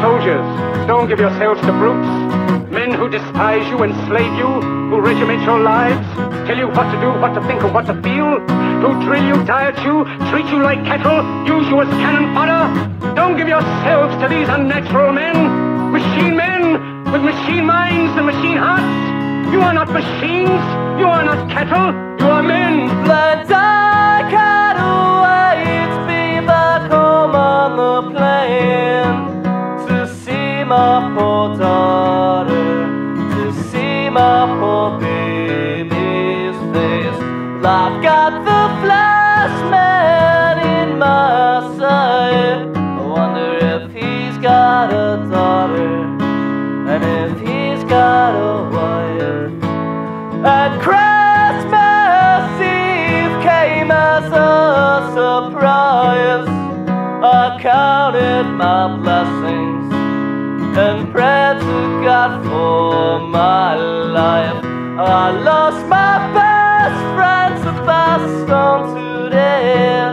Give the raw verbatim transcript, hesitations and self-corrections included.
soldiers, don't give yourselves to brutes. Men who despise you, enslave you, who regiment your lives, tell you what to do, what to think, and what to feel, who drill you, diet you, treat you like cattle, use you as cannon fodder. Don't give yourselves to these unnatural men, machine men with machine minds and machine hearts. You are not machines, you are not cattle, you are men. Blind I can't wait to be back home on the plain, to see my poor daughter, to see my poor baby's face. I've got the flash man in my sight. I wonder if he's got a daughter, and if he's got a wife. And Christmas Eve came as a surprise. I counted my blessings and prayed to God for my life. I lost my best friend so fast on today.